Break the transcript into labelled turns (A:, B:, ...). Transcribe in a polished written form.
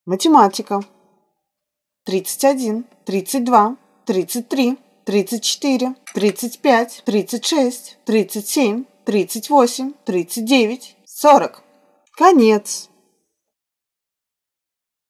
A: Математика. 31, 32, 33, 34, 35, 36, 37, 38, 39, 40. Конец.